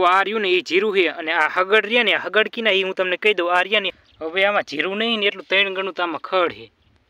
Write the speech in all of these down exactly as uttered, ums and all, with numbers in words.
आ रह्यु ने ए जीरु है अने आ हगड़ रह्या ने हगड़ कीना ए हूँ तमने कही दऊं आ रह्या ने हवे आमां जीरु नहीं ने एटलुं त्रण गणुं तो आमां खड़ है।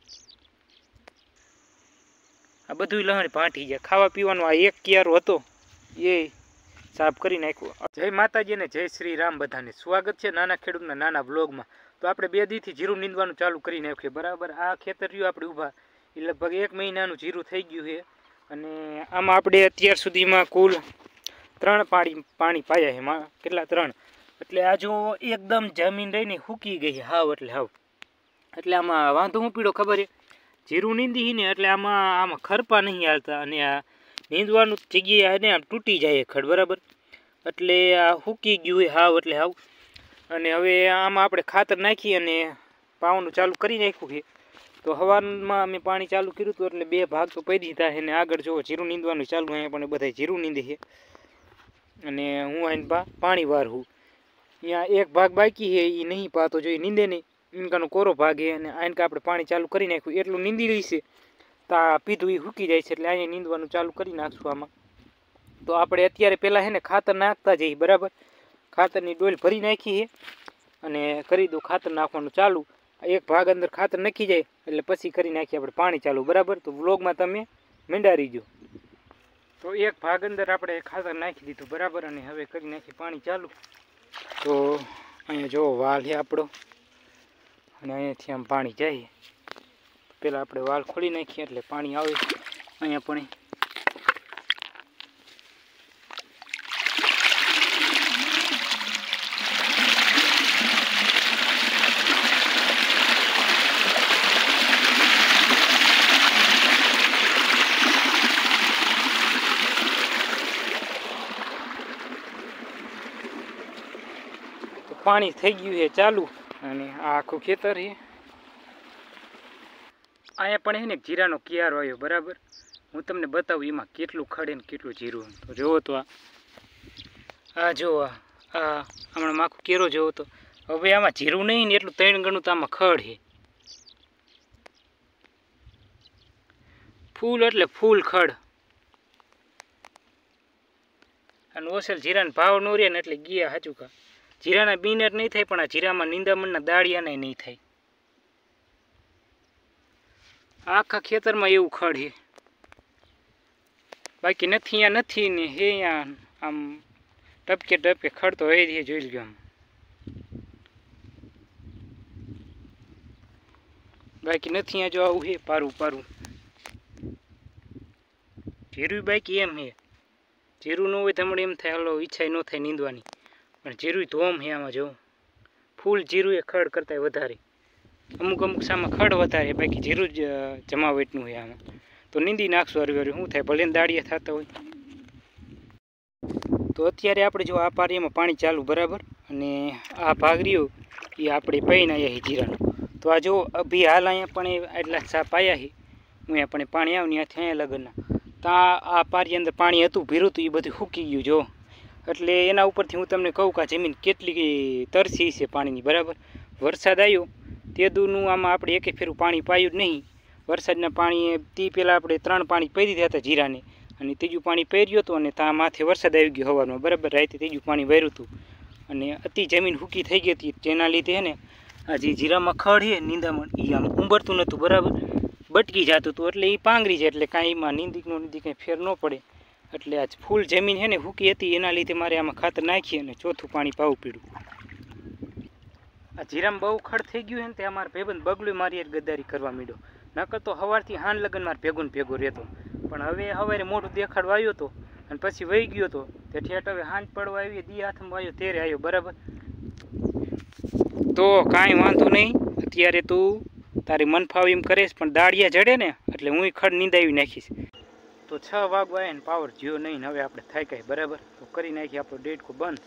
आ बधुं लहण भांटी गया खावा पीवानो आ एक कियारो हतो ए साफ करी नाख्यो। जय माताजी ने जय श्री राम बधाने स्वागत है नाना खेडूतना नाना व्लॉग में। तो आपणे बे दी थी जीरु नींदवानुं चालू करी नाख्युं बराबर। आ खेतर रह्युं आपणे ऊभा ए लगभग एक महीनानुं जीरु थई गयुं है अने आमां आपणे अत्यार सुधीमां कुल त्रण पाणी पाणी पाया है मा केटला त्रण एटले आ जो एकदम जमीन रहीने सूकी गई हाव एटले हाव एटले आमां वांधो हुं पीड़ो खबर है जीरु नींदी ने एटले आमां आमां खरपा नहीं हालता अने आ नींदवानुं जग्याए ने आम तूटी जाए खड़ बराबर एटले आ सूकी गयुं है हाव एटले हाव। अने हवे आमां आपणे खातर नाखी अने पाવાનું चालू करी नाख्युं है। तो हवारमां अमे पाणी चालू कर्युं हतुं एटले बे भाग तो पड़ी दीधा है ने आगळ जो जीरु नींदवानुं चालू अहींया पण बधाय जीरु नींदे है अने हूँ आईने पा पाणी वारूं। यहाँ एक भाग बाकी है ये नहीं पातो जो नींदे नहीं इनकानो कोरो भाग है अने आईने आपणे पाणी चालू करी नाख्युं एटलुं नींदी रही छे ता पीधुं ई सूकी जाय छे एटले अहींया नींदवानुं चालू करी नाखशुं आमां। तो आपणे अत्यारे पहेला है ने खातर नाखता जईए बराबर खातरनी डोल भरी नाखी है अने करी दो खातर नाखवानुं चालू। एक भाग अंदर खातर नाखी जाए एटले पछी करी नाखीए आपणे पाणी चालू बराबर। तो व्लॉग में तमे मेंढा रहीजो। तो एक भाग अंदर आपणे खातर नाखी दीधुं बराबर अने हवे करी नाखी पाणी चालू। तो अहींया जो वाल है आपणो अने अहींयाथी आम पाणी जाए पहेला आपणे वाल खोली नाखीए एटले पाणी आवे अहींया पण पाणी थई गयुं है चालू अने आ आखुं खेतर है। अहींया पण है ने जीरानो कियारो आव्यो बराबर हूँ तमने बतावुं एमां केटलुं खड़ ने केटलुं जीरु। तो जोवो तो आ आ जो आ हमणां आखो केरो जोवो तो हवे आमां जीरु नहीं ने एटलुं त्रण गणुं तो आमां खड़ है। फूल एटले फूल खड़ अने ओसेल जीराने भाव न रह्या ने एटले गया हाचुं का जीराना बीनर नहीं थाय पण आ जीरामां नींदामणना दाळियाने नहीं थाय। आखा खेतर में एवं खड़ है बाकी नहीं अँ नहीं ने हे अँ आम टपके टपके खड़ तो है जोई ल्यो आम बाकी नहीं अँ जो आવું है पारू पारू जीरु बाकी एम है जीरु न होय तो हमणे एम थाय हलो ईच्छा न थाय नींदवानी पण जीरु धोम है आमां जो फूल जीरु ए खड़ करता वधारे अमुक अमुक सामा खड़ वधारे बाकी जीरु ज जमावटनुं है आमां। तो नींदी नाखशुं हरवे हरवे शुं थाय भले दाड़िया थता होय। तो अत्यारे आपणे जो आ पारियामां पाणी चालू बराबर अने आ भाग रह्यो ए आपणे पईने आया है जीरानो। तो आ जो अभी हाल अहींया पण एटला सा पाया है हूँ अहींया पण पाणी आव्युं ने त्याथी अहींया लगनना तो आ पारी अंदर पाणी हतुं भीरुं हतुं ए बधुं सूकी गयुं जो एटले एना उपरथी हूँ तमने कहूँ कि जमीन केटली तरसी छे पाणीनी बराबर। वरसाद आव्यो तेदुनुं आमां आपणे एके फेरुं पाणी पायुं ज नहीं वरसादना पाणी ती पहेला आपणे त्रण पाणी परी दीधा हता जीराने अने तीजुं पाणी पर्युं हतुं अने ता माथे वरसाद आई गयो हवारमां बराबर राते तीजुं पाणी वार्युं हतुं अने अति जमीन सूकी थई गई हती तेना लीधे ने आ जे जीरामां खड़ है नींदामण ए आम उंबरतुं नहोतुं बराबर बटकी जातुं हतुं एटले ए पांगरी जाय एटले कांई एमां नींदी नो नींदी कांई फेर न पड़े एटले आज फूल जमीन है ने सूकी हती एना लीधे मारे आमां खातर नाखी अने चौथुं पाणी पावुं पड्युं। आ जीरामां बहु खड़ थई गयुं है ने ते अमारा भाईबंध बगलो मारी हारे गद्दारी करवा માંડ્યો नकर तो हवारथी हान लगन मारे भेगो ने भेगो रहेतो पण हवे हवारे मोढुं देखाडवा आव्यो तो अने पछी वही गयो तो ते ठेठ हवे हांज पड़वा आवी दी हाथमां आव्यो तेरे आव्यो बराबर। तो कांई वांधो नहीं अत्यारे तू तारी मन फावे एम करेस पण दाड़िया जड़े ने एटले हुंय खड़ नींदावी नाखीश। तो छ वागवा आया ने पावर ज्यो नहीं हवे आपणे थाक्या बराबर। तो करी नाखी आपणो डेडको बंध।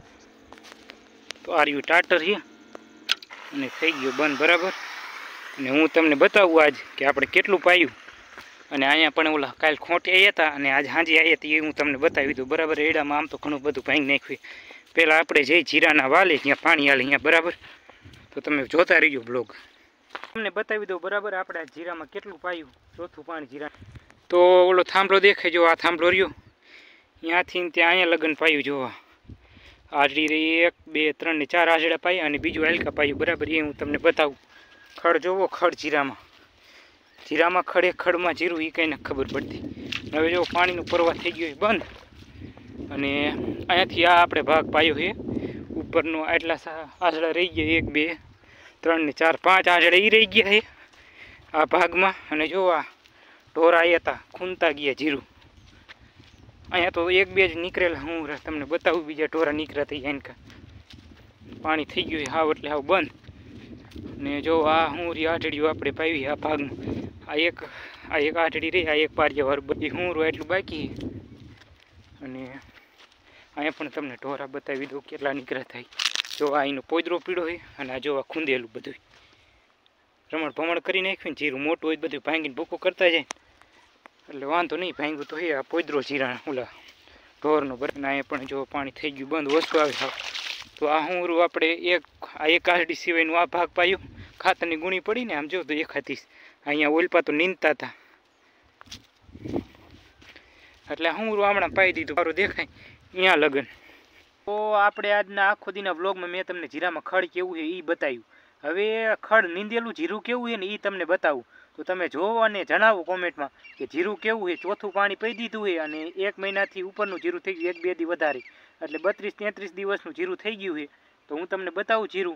तो आ रह्युं टाटर है अने थई गयो बंध बराबर अने हूँ तमने बतावुं आज कि आपणे केटलुं पायुं अने अहींया पण ओला काल खोटे आव्या हता अने आज हांजे आव्या हता ए हूँ तमने बतावी दऊं बराबर। एडामां आम तो घणुं बधुं भांगी नाख्युं पहेला आपणे जे जीराना वाले त्यां पाणी हाले अहींया बराबर। तो तमे जोता रहीजो ब्लॉग तमने बतावी दऊं बराबर आपणे जीरामां केटलुं पायुं चौथुं पाणी जीरा। तो ओलो थांभलो देखाय जो आ थांभलो रह्यो यांथी त्यां अहींया लगन पायुं जो આજડી રહી એક બે ત્રણ ને ચાર આજડા પાયા અને બીજું હાલકા પાયું બરાબર એ હું તમને બતાવું. ખડ જોવો, ખડ જીરામાં જીરામાં ખડે ખડમાં જીરું એ કંઈ નથી ખબર પડતી. હવે જો પાણીનું પ્રવાહ થઈ ગયો બંધ અને અહીંયાથી આ આપણે ભાગ પાયો છે ઉપરનો. આટલા આજડા રહી ગયા એક બે ત્રણ ને ચાર પાંચ આજડા એ રહી ગયા છે આ ભાગમાં. અને જો આ ઢોર આવ્યા હતા ખૂંદતા ગયા જીરું. અહીંયા તો એક બે જ નીકળેલા, હું તમને બતાવું બીજા ઢોરા નીકળ્યા થઈ જાય. પાણી થઈ ગયું હાવ એટલે હાવ બંધ. ને જો આ હું રી આઢડીઓ આપણે પાવી આ ભાગમાં. આ એક આ એક આઢડી રહી, આ એક પારિયાવાર બધી હું રો એટલું બાકી. અને અહીંયા પણ તમને ઢોરા બતાવી દઉં કેટલા નીકળ્યા થાય. જો આ એનો પોદરો પીળો હોય અને આ જો આ ખૂંદેલું બધું રમણ ભમણ કરી નાખ્યું ને જીરું મોટું હોય બધું ભાંગીને ભૂકો કરતા જાય એટલે વાંધો નહીં. ભાંગ્યું તો હે આ પોદરો જીરા ઓલા ઢોરનો બરાબર. અહીંયા પણ જો પાણી થઈ ગયું બંધ, ઓછું આવે સાવ. તો આ હું આપણે એક આ એક આરડી સિવાયનું આ ભાગ પાયું. ખાતરની ગુણી પડીને આમ જો તો એકાતીસ અહીંયા ઓલપા તો નીંદતા હતા એટલે હું હમણાં પાઈ દીધું. મારું દેખાય અહીંયા લગન. તો આપણે આજના આખો દીના વ્લોગમાં મેં તમને જીરામાં ખડ કેવું છે એ બતાવ્યું. હવે ખડ નીંદેલું જીરું કેવું છે ને એ તમને બતાવું. તો તમે જોવો અને જણાવો કોમેન્ટમાં કે જીરું કેવું છે. ચોથું પાણી પી દીધું છે અને એક મહિનાથી ઉપરનું જીરું થઈ ગયું, એક બે દી વધારે એટલે બત્રીસ તેત્રીસ દિવસનું જીરું થઈ ગયું છે. તો હું તમને બતાવું જીરું.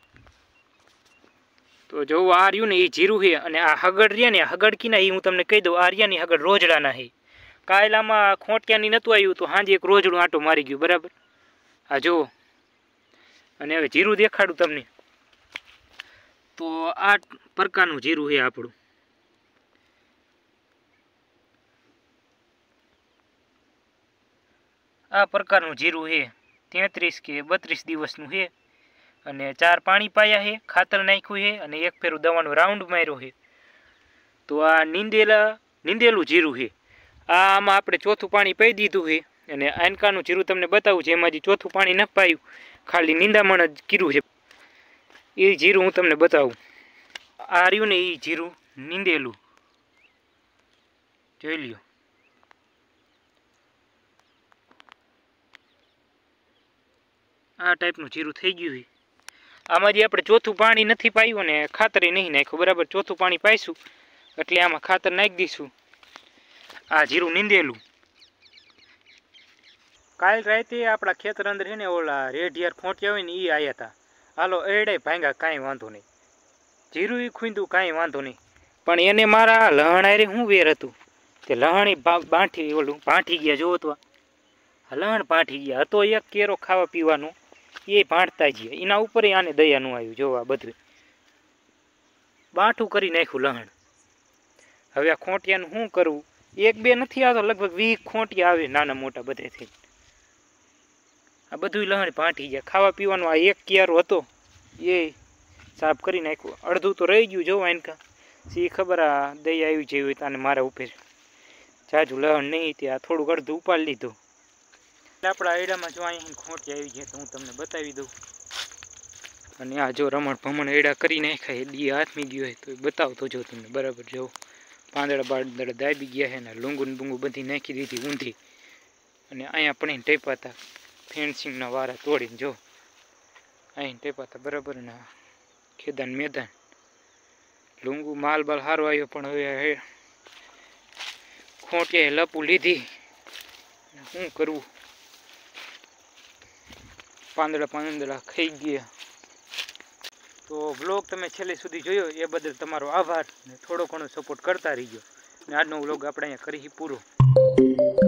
તો જોવું આ રહ્યું ને એ જીરું છે અને આ હગડ રહ્યા ને હગડ કીના એ હું તમને કહી દઉં. આ રહ્યાની હગડ રોજડાના છે. કાયલામાં ખોટિયાની નહોતું આવ્યું તો સાંજે એક રોજડું આંટો મારી ગયું બરાબર. આ જુઓ. અને હવે જીરું દેખાડું તમને. તો આ પ્રકારનું જીરું છે આપણું. આ પ્રકારનું જીરું છે તેત્રીસ કે બત્રીસ દિવસનું છે અને ચાર પાણી પાયા છે, ખાતર નાખ્યું છે અને એક ફેરું દવાનો રાઉન્ડ માર્યો છે. તો આ નીંદેલા નીંદેલું જીરું છે. આ આમાં આપણે ચોથું પાણી પી દીધું છે અને આનકાનું જીરું તમને બતાવું છે એમાં જે ચોથું પાણી ન પાયું, ખાલી નિંદામણ જ કર્યું છે એ જીરું હું તમને બતાવું. આ રહ્યું ને એ જીરું નીંદેલું જોઈ લ્યો. આ ટાઈપનું જીરું થઈ ગયું છે. આમાં જે આપણે ચોથું પાણી નથી પાયું ને ખાતરે નહીં નાખ્યું બરાબર. ચોથું પાણી પાઈશું એટલે આમાં ખાતર નાખી દઈશું. આ જીરું નીંદેલું. કાલ રાતે આપણા ખેતર અંદર છે ને ઓલા રેઢિયાર ખોંટિયા હોય ને એ આવ્યા હતા. હાલો એડે ભાંગા, કાંઈ વાંધો નહીં. જીરું એ ખૂંદું કાંઈ વાંધો નહીં. પણ એને મારા લહણ આરે શું વેર હતું તે લહણી બાંઠી ઓલું ભાંઠી ગયા. જોવો તો લહણ ભાંઠી ગયા. હતો એક કેરો ખાવા પીવાનો એ ભાંટતા ગયા. એના ઉપર આને દયાનું આવ્યું. જોવા બધું બાંઠું કરી નાખ્યું લહણ. હવે આ ખોંટિયાનું શું કરવું? એક બે નથી આવતો, લગભગ વીસ ખોંટિયા આવે નાના મોટા બધેથી. આ બધું લહણ ભાંટી ગયા. ખાવા પીવાનું આ એક કિયારો હતો એ સાફ કરી નાખ્યું. અડધું તો રહી ગયું. જોવા એનકા સી ખબર આ દયા આવી જેવી હોય તાને મારા ઉપર જાજુ લહણ નહીં ત્યાં થોડુંક અડધું ઉપાડી લીધું. આપણા એડામાં જો અહીંયા ખોટી આવી જાય તો હું તમને બતાવી દઉં. અને આ જો રમણ ભમણ એડા કરી નાખાય દી હાથમી ગયો હોય તો એ બતાવતો જો તમને બરાબર. જો પાંદડા બાંદડા દાબી ગયા છે ને લૂંગુન બૂંગું બધી નાખી દીધી ઊંધી. અને અહીંયા પણ ટેપાતા ફેન્સિંગના વારા તોડીને જો અહીં ટેપાતા બરાબર. ને ખેદાન મેદાન લૂંગુ માલ બાલ સારો આવ્યો પણ હવે ખોટિયાએ લપું લીધી. શું કરવું? પાંદડા પાંદડા ખાઈ ગયા. તો વ્લોગ તમે છેલ્લે સુધી જોયો એ બદલ તમારો આભાર ને થોડો ઘણો સપોર્ટ કરતા રહીજો. ને આજનો વ્લોગ આપણે અહીંયા કરી પૂરો.